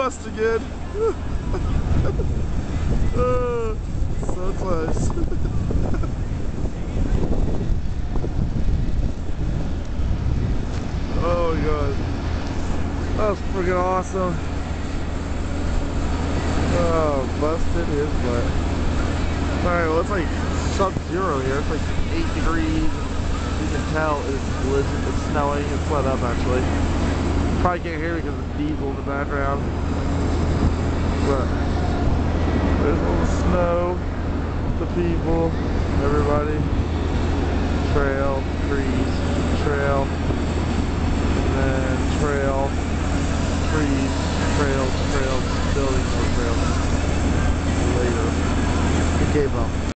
dust again. So close. Oh my god. That was freaking awesome. Oh, busted his butt. Alright, well it's like sub-zero here. It's like 8 degrees. You can tell it's blizzard, it's snowing, it's let up actually. Probably can't hear me because of the diesel in the background. But there's a little snow, the people, everybody. Trail, trees, trail, and then trail, trees, trails, trails, building more trails. Later. It gave up.